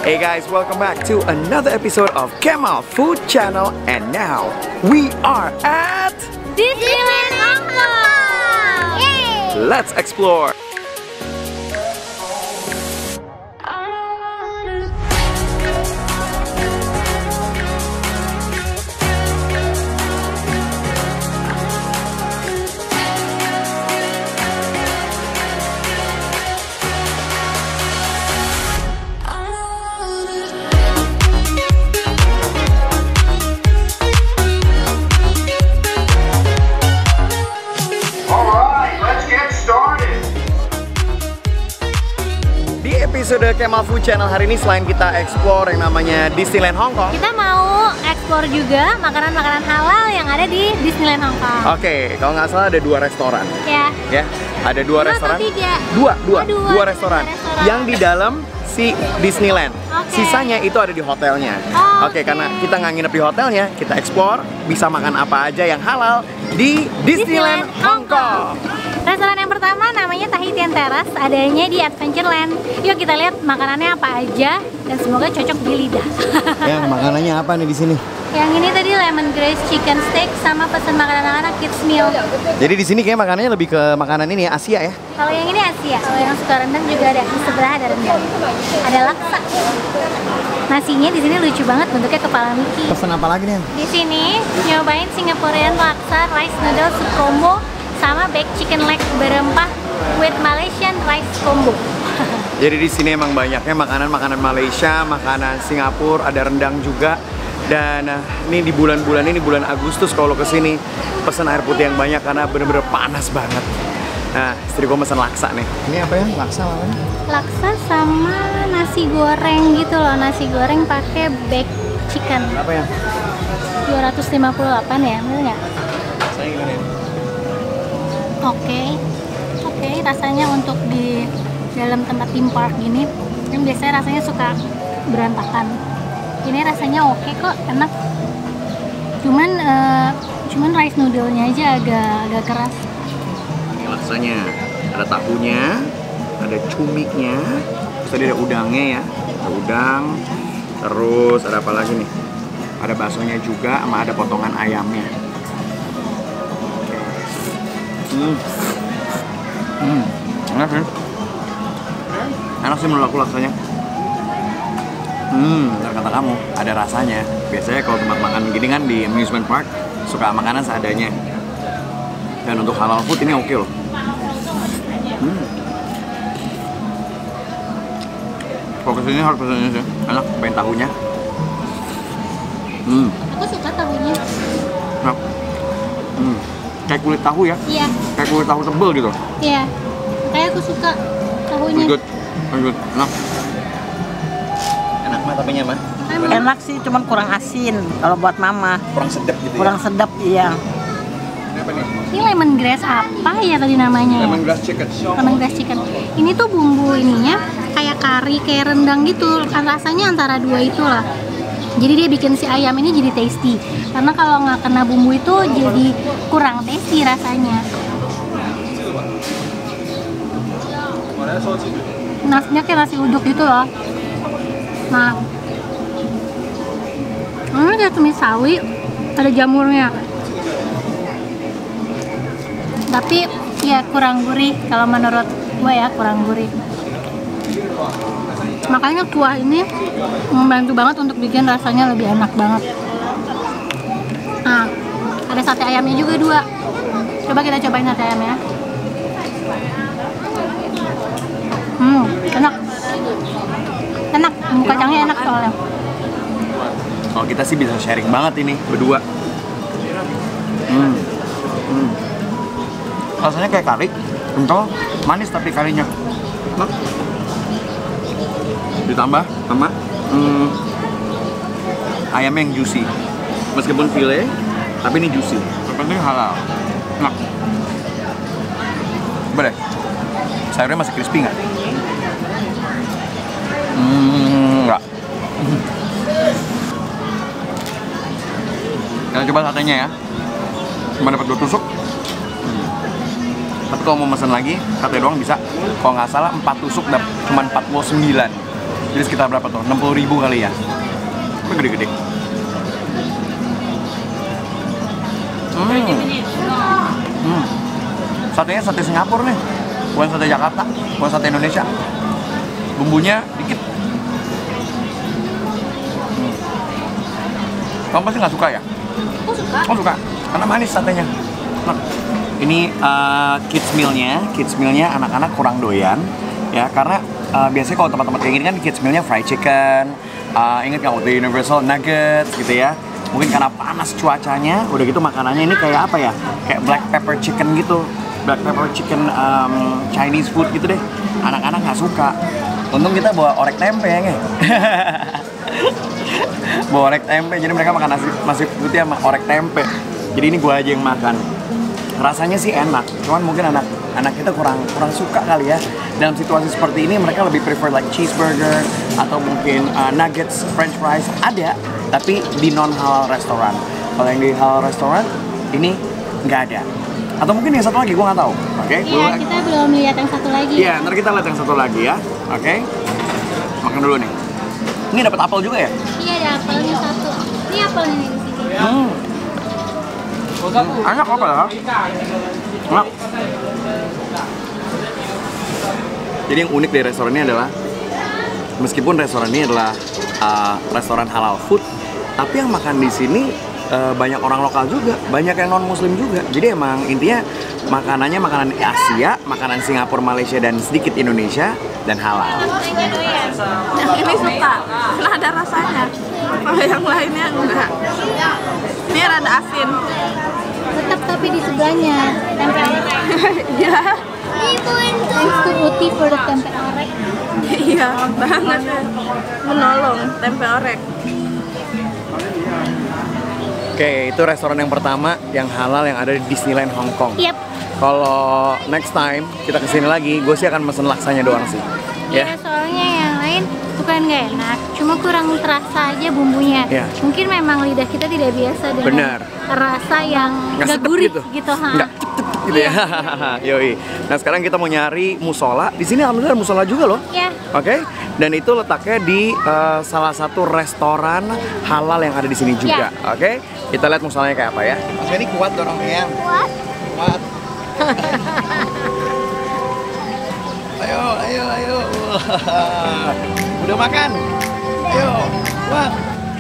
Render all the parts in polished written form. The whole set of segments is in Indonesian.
Hey guys, welcome back to another episode of Kemal Food Channel. And now, we are at Disneyland Hong Kong! Yay! Let's Explore! Di episode Kemal Food Channel hari ini, selain kita explore yang namanya Disneyland Hong Kong, Kita mau ekspor juga makanan-makanan halal yang ada di Disneyland Hong Kong. Oke, kalau nggak salah ada 2 restoran. Ya. Ada 2 restoran. Atau tidak? Dua Dua restoran. restoran. Yang di dalam si Disneyland. Oke. Sisanya itu ada di hotelnya. Oke. Karena kita nggak nginep di hotelnya, kita explore bisa makan apa aja yang halal di Disneyland Hong Kong. Restoran yang pertama namanya Tahitian Terrace, adanya di Adventureland. Yuk kita lihat makanannya apa aja dan semoga cocok di lidah. Yang makanannya apa nih di sini? Yang ini tadi lemongrass chicken steak sama pesan makanan anak-anak kids meal. Jadi di sini kayak makanannya lebih ke makanan ini ya, Asia ya. Kalau yang ini Asia, kalau yang suka rendang juga ada. Di sebelah ada rendang. Ada laksa. Nasinya di sini lucu banget, bentuknya kepala Mickey. Pesan apa lagi nih? Di sini nyobain Singaporean laksa rice noodle soup combo sama baked chicken leg berempah with Malaysian rice combo. Jadi di sini emang banyaknya makanan Malaysia, makanan Singapura, ada rendang juga. Dan ini di bulan-bulan ini, bulan Agustus kalau kesini pesen air putih yang banyak karena bener-bener panas banget. Nah, istri gue pesen laksa nih. Ini apa ya? Laksa apa? Laksa sama nasi goreng gitu loh, nasi goreng pakai baked chicken. Berapa ya? 258 ya, bener nggak? Saya gimana ya? Oke, rasanya untuk di dalam tempat theme park gini, kan biasanya rasanya suka berantakan. Ini rasanya oke kok, enak. Cuman rice noodle-nya aja agak keras. Ini laksanya, ada tahunya, ada cumiknya, terus tadi ada udangnya ya, ada udang, terus ada apa lagi nih? Ada baksonya juga, sama ada potongan ayamnya. Enak sih. Enak sih menurut aku laksanya. Benar kata kamu, ada rasanya. Biasanya kalau tempat makan gini kan di amusement park suka makanan seadanya. Dan untuk halal food ini oke loh. Kalau kesini harus pesannya sih, enak, pengen tahunya. Aku suka tahunya. Enak. Kayak kulit tahu ya? Iya. Kayak kulit tahu tebel gitu. Iya. Kayak aku suka tahunya. Good. Enak. Enak mah tapi nyaman. Enak sih, cuman kurang asin kalau buat mama. Kurang sedap gitu Kurang ya. sedap, iya. Ini apa nih? Ini lemongrass apa ya tadi namanya? Lemongrass chicken. Lemongrass chicken. Ini tuh bumbu ininya kayak kari, kayak rendang gitu. Rasanya antara dua itulah. Jadi dia bikin si ayam ini jadi tasty. Karena kalau nggak kena bumbu itu jadi kurang tasty rasanya. Nasinya kayak nasi uduk gitu loh. Nah, ini kayak tumis sawi, ada jamurnya. Tapi ya kurang gurih kalau menurut gue ya, kurang gurih. Makanya kuah ini membantu banget untuk bikin rasanya lebih enak banget. Nah, ada sate ayamnya juga 2. Coba kita cobain sate ayamnya. Enak. Enak, bumbu kacangnya enak soalnya. Kalau kita sih bisa sharing banget ini berdua. Rasanya kayak kari, kental, manis tapi karinya. Nah. Ditambah sama ayamnya yang juicy. Meskipun file, tapi ini juicy. Yang penting halal. Enak. Coba deh. Sayurnya masih crispy nggak? Nggak. Kita coba satenya ya. Cuma dapat 2 tusuk. Tapi kalau mau pesan lagi, sate doang bisa. Kalau nggak salah 4 tusuk cuma 49. Jadi sekitar berapa tuh? 60.000 kali ya? Tapi gede-gede. Satenya sate Singapura nih, bukan sate Jakarta, bukan sate Indonesia. Bumbunya dikit. Kamu pasti nggak suka ya? Aku suka. Oh suka, karena manis satenya. Nah, ini kids mealnya anak-anak kurang doyan ya, karena biasanya kalau tempat-tempat kayak gini kan kids mealnya fried chicken, ingat nggak waktu Universal nuggets gitu ya. Mungkin karena panas cuacanya, udah gitu makanannya ini kayak apa ya? Kayak black pepper chicken gitu, black pepper chicken Chinese food gitu deh. Anak-anak nggak suka. Untung kita bawa orek tempe ya nggak? Bawa orek tempe, jadi mereka makan nasi putih sama orek tempe. Jadi ini gua aja yang makan. Rasanya sih enak, cuman mungkin anak kita kurang suka kali ya. Dalam situasi seperti ini mereka lebih prefer like cheeseburger atau mungkin nuggets, french fries ada, tapi di non halal restoran. Kalau yang di halal restoran ini nggak ada. Atau mungkin yang satu lagi gua nggak tahu. Oke? Iya, kita belum lihat yang satu lagi. Iya, ntar kita lihat yang satu lagi ya. Oke? Makan dulu nih. Ini dapat apel juga ya? Iya, ada apelnya satu. Ini apelnya nih di sini. Enak apa ya? Enak. Jadi yang unik dari restoran ini adalah meskipun restoran ini adalah restoran halal food, tapi yang makan di sini banyak orang lokal juga, banyak yang non muslim juga. Jadi emang intinya makanannya makanan Asia, makanan Singapura, Malaysia dan sedikit Indonesia dan halal. Yang ini suka, karena ada rasanya. Kalau yang lainnya enggak. Ini rada asin. Tetap tapi di sebelahnya tempe orek. Iya. Thanks to Uti for the tempe orek. Iya, banget. Menolong tempe orek. Oke, itu restoran yang pertama yang halal yang ada di Disneyland Hong Kong. Yep. Kalau next time kita kesini lagi, gue sih akan mesen laksanya doang sih. Iya, soalnya yang lain bukan nggak enak, cuma kurang terasa aja bumbunya. Ya. Mungkin memang lidah kita tidak biasa dengan Benar. rasa yang Nggak nggak sedep gurih gitu. ha. Nggak cep-cep gitu ya. Yoi. Nah sekarang kita mau nyari musola. Di sini alhamdulillah ada musola juga loh. Ya. Oke. Dan itu letaknya di salah satu restoran halal yang ada di sini juga. Oke. Kita lihat musolanya kayak apa ya. Mas ini kuat dorongnya. Kuat. Kuat. Ayo. Udah makan? Ayo, kuat.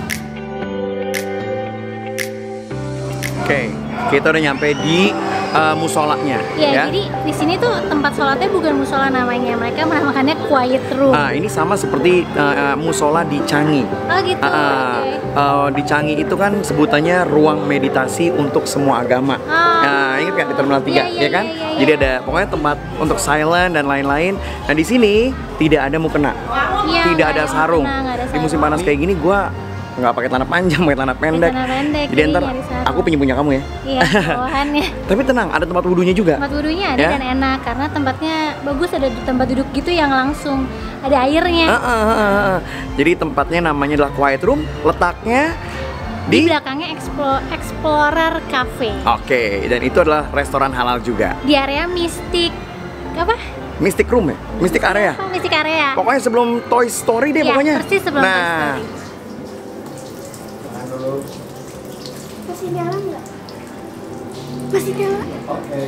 Oke, kita udah nyampe di musolanya. Ya, jadi di sini tuh tempat sholatnya bukan musola namanya, mereka menamakannya quiet room. Ini sama seperti musola di Changi. Oh gitu. Di Changi itu kan sebutannya ruang meditasi untuk semua agama. Ingat kan di Terminal 3, ya kan? Jadi ada pokoknya tempat untuk silent dan lain-lain. Nah di sini tidak ada mukena, Iya, tidak nggak ada ada sarung. mukena, nggak ada Di musim sarung. panas kayak gini gua nggak pakai celana panjang, pakai celana pendek. Celana pendek, Jadi jadi ntar nyari sarung. aku punya kamu ya. Iya, bawahannya. Tapi tenang, ada tempat wudhunya juga. Tempat wudhunya ada Ya? dan enak karena tempatnya bagus, ada di tempat duduk gitu yang langsung ada airnya. Jadi tempatnya namanya adalah Quiet Room, letaknya Di belakangnya Explorer Cafe. Oke, dan itu adalah restoran halal juga. Di area Mystic apa? Mystic Room ya? Mystic Area. Oh, Mystic Area. Pokoknya sebelum Toy Story deh Iya, pokoknya. persis sebelum Toy Nah, Story. Masih jalan nggak? Masih jalan. Oke.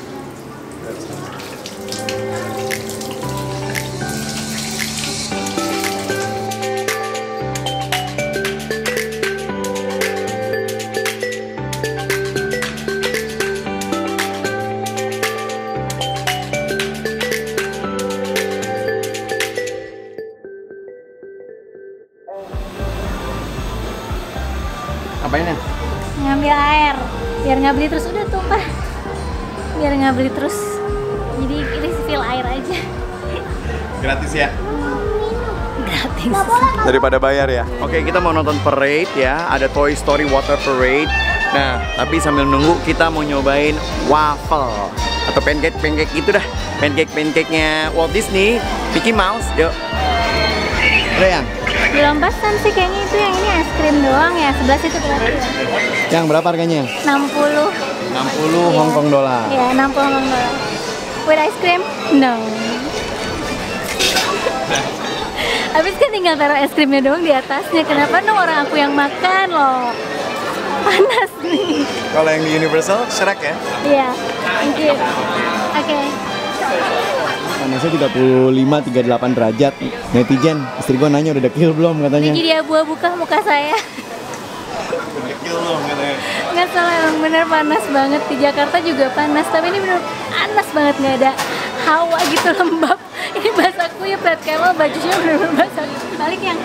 Apain ya? Ngambil air biar nggak beli terus, udah tumpah biar nggak beli terus, jadi refill air aja. Gratis ya? Gratis. Daripada bayar ya. Oke, kita mau nonton parade ya. Ada Toy Story Water Parade. Nah, tapi sambil nunggu kita mau nyobain waffle atau pancake gitu dah. Pancake-nya Walt Disney, Mickey Mouse. Yuk. Udah yang? Belum pesan sih kayaknya, itu yang ini es krim doang ya, sebelah situ berarti ya. Yang berapa harganya? 60. 60 Hong Kong dollar. Ya, 60 Hong Kong dollar. With ice cream? No. Habis kan tinggal taruh es krimnya doang di atasnya. Kenapa dong orang aku yang makan loh? Panas nih. Kalau yang di Universal, Shrek ya? Iya, thank you. Oke. Panasnya 35-38 derajat. Netizen, istri gue nanya udah dekil belum katanya. Jadi abu-abu kah muka saya? Dekil belum katanya. Nggak salah, emang bener panas banget. Di Jakarta juga panas, tapi ini bener panas banget, nggak ada hawa gitu, lembab. Ini basah kuyup, liat Kemal bajunya bener-bener basah. Balik yang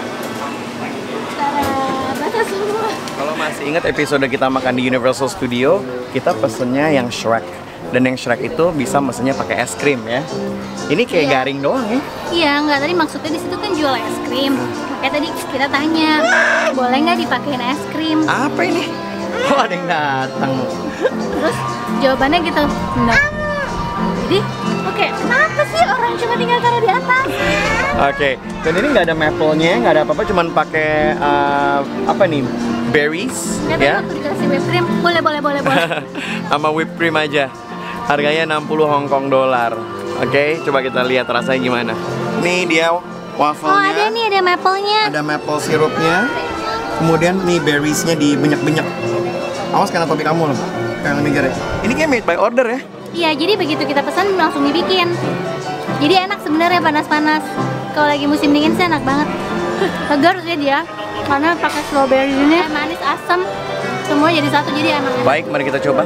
basah semua. Kalau masih ingat episode kita makan di Universal Studio, kita pesennya yang Shrek. Dan yang Shrek itu bisa mesennya pakai es krim ya. Ini kayak Iya. garing doang ya. Iya, nggak, tadi maksudnya di situ kan jual es krim. Kayak tadi kita tanya, boleh nggak dipakein es krim? Apa ini? Oh, ada yang datang. Terus jawabannya gitu, no. Jadi, oke, kenapa sih orang cuma tinggal taruh di atas? Oke, dan ini nggak ada maple-nya, nggak ada apa-apa, cuman pakai apa nih, berries, Katanya ya, waktu dikasih whipped cream, boleh. sama whipped cream aja. Harganya 60 Hong Kong dollar. Oke, coba kita lihat rasanya gimana. Nih dia wafelnya. Oh, ada nih, ada maple-nya. Ada maple sirupnya. Kemudian nih berries-nya dibenyak-benyak. Awas kena topi kamu loh. Kayak mikir ya. Ini kayak made by order ya. Iya, jadi begitu kita pesan langsung dibikin. Jadi enak sebenarnya, panas-panas. Kalau lagi musim dingin sih enak banget. Segar sih dia, karena pakai strawberry ini manis, asam, semua jadi satu, jadi enak. Baik, mari kita coba.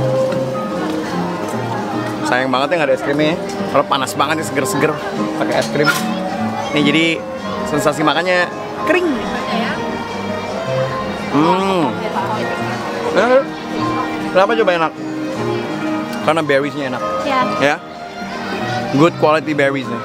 Sayang banget ya nggak ada es krimnya ya. Kalau panas banget nih, seger-seger pakai es krim. Nih jadi sensasi makannya kering. Kenapa coba enak? Karena berries-nya enak. Ya. Ya, good quality berries nih.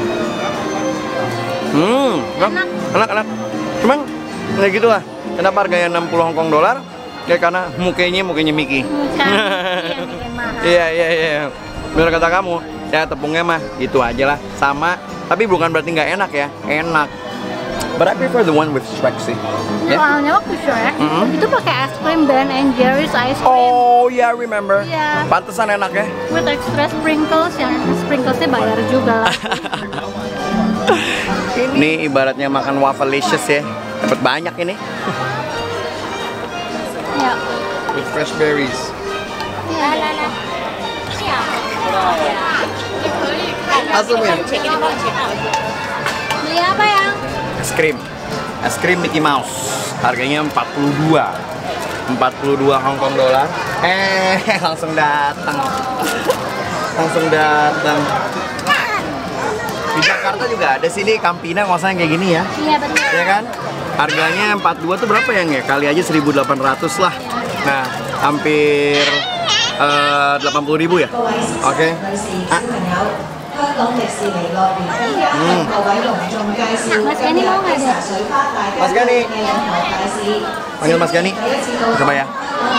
Enak. Cuman kayak gitu lah. Kenapa harganya 60 Hong Kong dollar? Ya karena mukanya Mickey. Bukan, yang bikin mahal. Iya. Bener kata kamu. Ya tepungnya mah gitu aja lah. Sama. Tapi bukan berarti nggak enak ya. Enak. But I prefer the one with Shrek sih. Ya. Soalnya waktu Shrek itu pakai es krim Ben and Jerry's ice cream Oh yeah, I remember. Iya. Pantesan enak ya. with extra sprinkles, yang sprinklesnya bayar juga lah. Ini ibaratnya makan wafelicious ya. Dapat banyak ini. Ya. With fresh berries. Asum ya. Beli apa ya? Es krim Mickey Mouse. Harganya 42 Hong Kong dollar. Langsung datang. Di Jakarta juga ada sih nih Campina ngosanya kayak gini ya. Iya betul. Ya kan? Harganya 42 tuh berapa ya? Kali aja 1.800 lah. Nah, hampir 80.000 ya. Oke. Mas Gani mau nggak ada? Mas Gani. Panggil Mas Gani. Coba ya.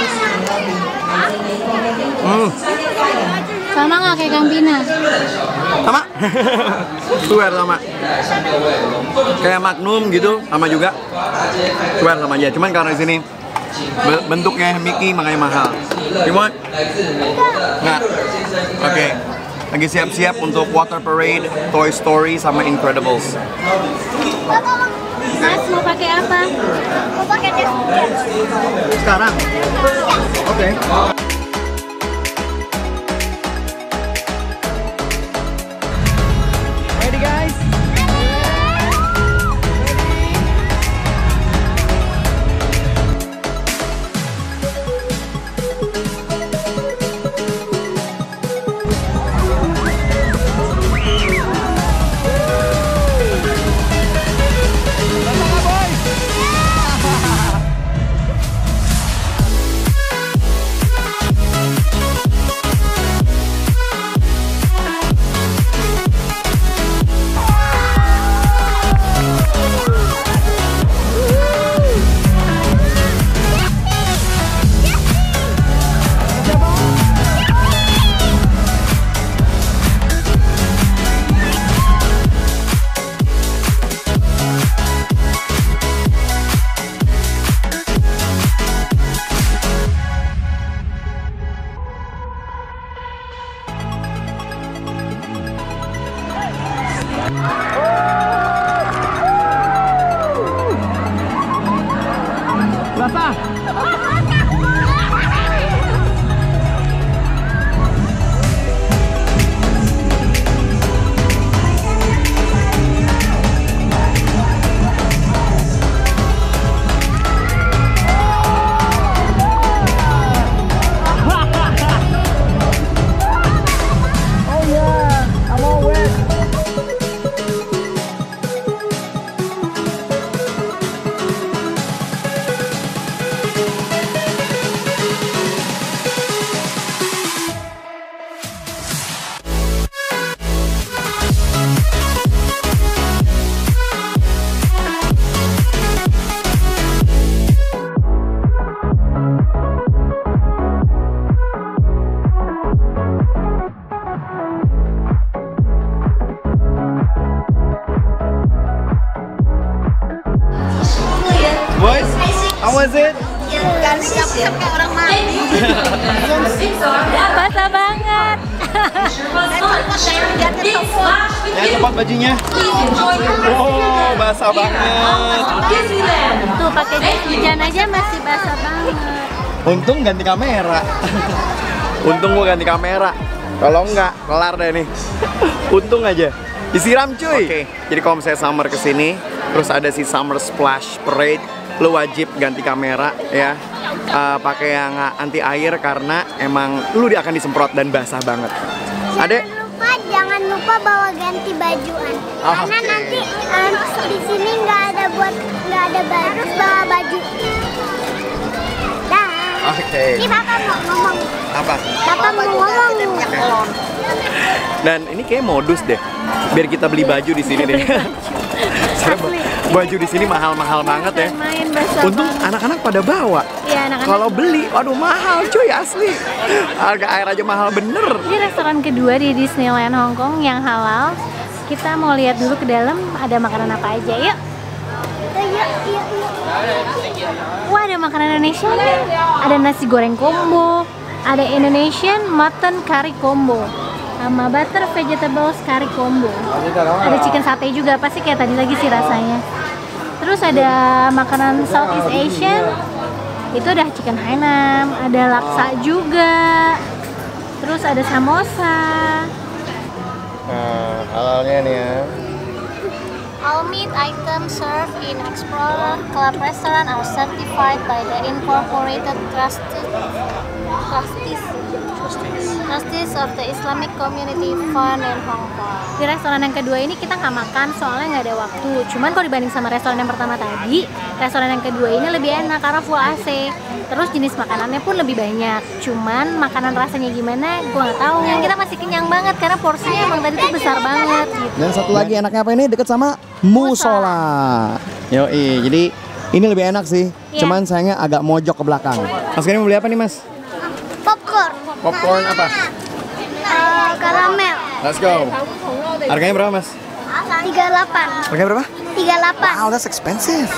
Sama nggak kayak Campina? Sama. Swear sama. Kayak Magnum gitu, sama juga. Swear sama aja. Cuman karena di sini bentuknya Mickey makanya mahal. Gimana? Nggak. Oke. Lagi siap-siap untuk Water Parade, Toy Story, sama Incredibles. Mas mau pakai apa? Mau pakai jas hujan. Sekarang? Oke. Ready guys? was it? Kayak orang mandi. Basah banget. Ya cepat bajunya. Oh, basah banget. Tuh pakai jas hujan aja masih basah banget. Untung ganti kamera. Untung gua ganti kamera. Kalau enggak, kelar deh nih. Untung aja. Disiram cuy. Oke. Jadi kalau misalnya summer kesini, terus ada si Summer Splash Parade, lu wajib ganti kamera ya. Pakai yang anti air karena emang lu akan disemprot dan basah banget. Adek, Jangan lupa bawa ganti bajuan. Karena nanti di sini nggak ada baju, harus bawa baju. Dah. Oke. Ini Bapak mau ngomong. Apa? Bapak mau ngomong. Dan ini kayak modus deh, biar kita beli baju di sini deh. Baju di sini mahal-mahal banget ya. Main basah. Untung anak-anak pada bawa. Iya, anak-anak. Kalau beli, waduh mahal cuy asli. Harga air aja mahal bener. Ini restoran kedua di Disneyland Hong Kong yang halal. Kita mau lihat dulu ke dalam ada makanan apa aja. Yuk. Wah, ada makanan Indonesia nih. Ada nasi goreng combo, ada Indonesian mutton curry combo, sama butter vegetables curry combo. Ada chicken sate juga, pasti kayak tadi lagi sih rasanya. Terus ada makanan Southeast Asian. Itu ada chicken Hainam, ada laksa juga. Terus ada samosa. Nah, halalnya nih ya. All meat items served in Explorer Club restaurant are certified by the Incorporated Trustees of the Islamic Community Fund in Hong Kong. Di restoran yang kedua ini kita nggak makan soalnya nggak ada waktu. Cuman kalau dibanding sama restoran yang pertama tadi, restoran yang kedua ini lebih enak karena full AC. Terus jenis makanannya pun lebih banyak. Cuman makanan rasanya gimana, gua nggak tahu. Yang kita masih kenyang banget karena porsinya emang tadi tuh besar banget. Gitu. Dan satu lagi enaknya apa ini? Deket sama musola. Yoi, jadi ini lebih enak sih. Iya. Cuman sayangnya agak mojok ke belakang. Mas Kini mau beli apa nih mas? Popcorn. Popcorn apa? Karamel. Let's go. Harganya berapa mas? 38. Harganya berapa? 38. Wow, that's expensive.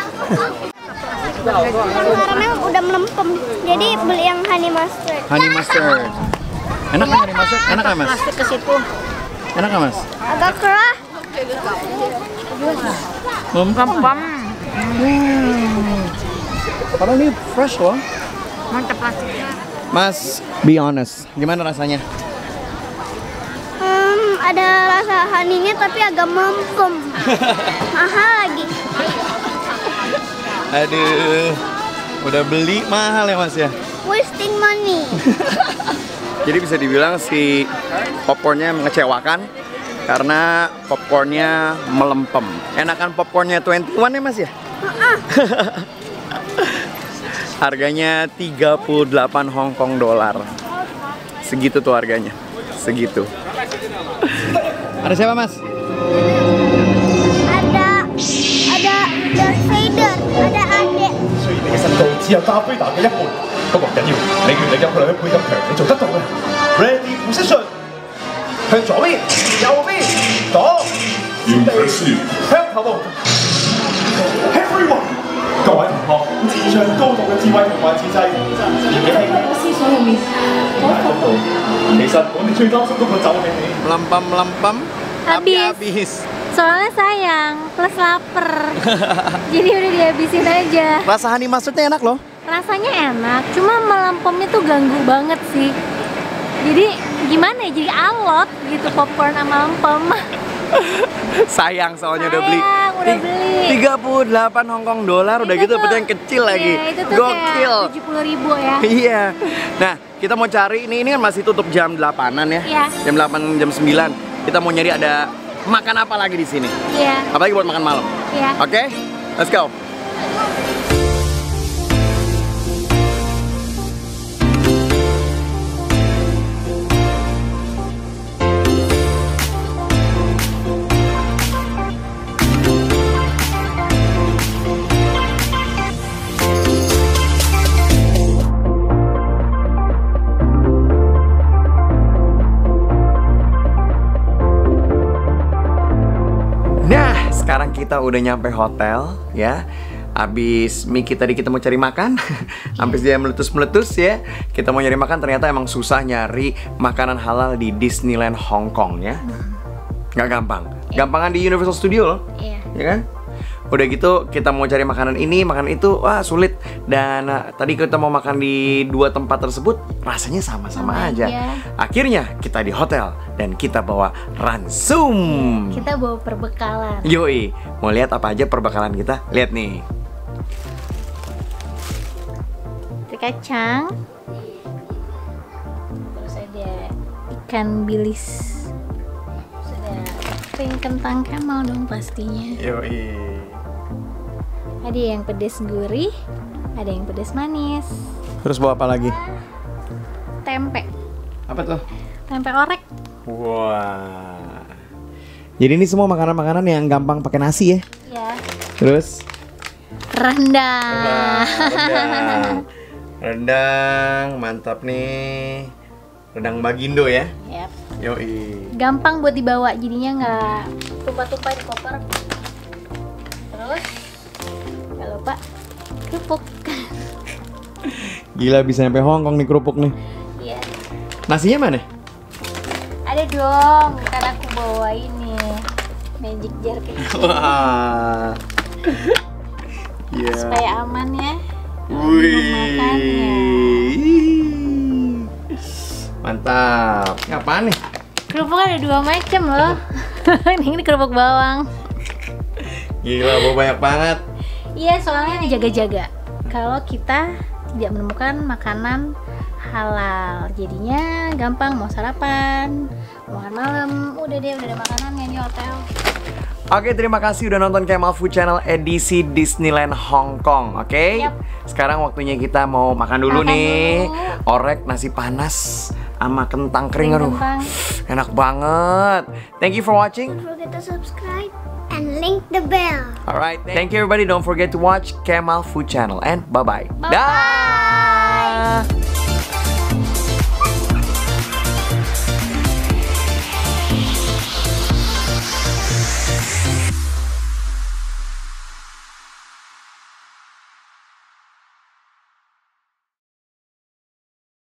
Karamel udah melempem. Jadi beli yang honey mustard. Honey mustard. Enak kan honey mustard? Enak kan mas? Plastik ke situ. Enak kan mas? Agak kerah. Lempem. Padahal ini fresh loh. Mantap plastiknya. Mas, be honest, gimana rasanya? Ada rasa honey-nya tapi agak melempem. Mahal lagi. Aduh, udah beli mahal ya mas ya? Wasting money. Jadi bisa dibilang si popcornnya mengecewakan karena popcornnya melempem. Enakan popcornnya 21 ya mas ya? Harganya 38 Hong Kong dollar. Segitu tuh harganya. Segitu. Ada siapa mas? Ada Darth Vader, ada Adek. 雖然你嘅身高只有加菲達嘅一半，不過唔緊要，你越嚟入去兩倍咁強，你做得到嘅。Ready position，向左邊、右邊、左、地、向頭部。Everyone，各位同學，自唱高度嘅智慧同埋自制，年紀輕輕，思想入面高度。其實我哋最擔心嗰個就係你。 Melempem-melempem, tapi habis. Soalnya sayang, plus lapar. Jadi udah dihabisin aja. Rasa honey mustardnya enak loh. Rasanya enak, cuma melempemnya tuh ganggu banget sih. Jadi gimana ya, jadi alot gitu popcorn sama lempem. Sayang soalnya udah beli. Sayang, udah beli. 38 Hong Kong dollar udah gitu dapet yang kecil lagi. Iya, itu tuh Gokil. kayak 70.000 ya. Iya. Nah, kita mau cari ini kan masih tutup jam 8-an ya. Iya. Jam 8, jam 9. Kita mau nyari ada makan apa lagi di sini. Iya. Apalagi buat makan malam. Iya. Oke? Let's go. Nah, sekarang kita udah nyampe hotel ya. Abis Miki tadi kita mau cari makan, habis dia meletus-meletus ya. Kita mau nyari makan, ternyata emang susah nyari makanan halal di Disneyland Hong Kong ya. Nggak gampang. Gampangan di Universal Studio loh. Iya. Ya kan? Udah gitu kita mau cari makanan ini, makanan itu, wah sulit. Dan tadi kita mau makan di 2 tempat tersebut, rasanya sama-sama aja. Akhirnya kita di hotel dan kita bawa ransum. Kita bawa perbekalan. Yoi, mau lihat apa aja perbekalan kita? Lihat nih. Kacang. Terus ada ikan bilis. Terus ada kering kentang Kemal dong pastinya. Yoi. Ada yang pedas gurih, ada yang pedas manis. Terus bawa apa lagi? Tempe. Apa tuh? Tempe orek. Wah. Jadi ini semua makanan-makanan yang gampang pakai nasi ya? Ya. Terus? Rendang. Rendang, mantap nih. Rendang Bagindo ya? Yap. Yoi. Gampang buat dibawa, jadinya nggak tumpah-tumpah di koper. Terus, jangan lupa kerupuk. Gila bisa sampai Hong Kong nih kerupuk nih. Iya. Nasinya mana? Ada dong, kan aku bawa ini magic jar kecil. Wah. Iya. Supaya aman ya. Wih. Mantap. Ini apaan nih? Kerupuk ada 2 macam loh. Ini kerupuk bawang. Gila, bawa banyak banget. Iya, soalnya dijaga-jaga. Kalau kita tidak menemukan makanan halal, jadinya gampang mau sarapan, mau makan malam, udah ada makanannya di hotel. Oke, terima kasih udah nonton Kemal Food Channel edisi Disneyland Hong Kong. Oke, Yap. Sekarang waktunya kita mau makan dulu Makan nih. dulu. Orek nasi panas sama kentang kering. Aduh, Kentang. enak banget. Thank you for watching. Don't forget to subscribe and link the bell. Alright, thank you everybody. Don't forget to watch Kemal Food Channel and bye-bye. Bye-bye. Dah.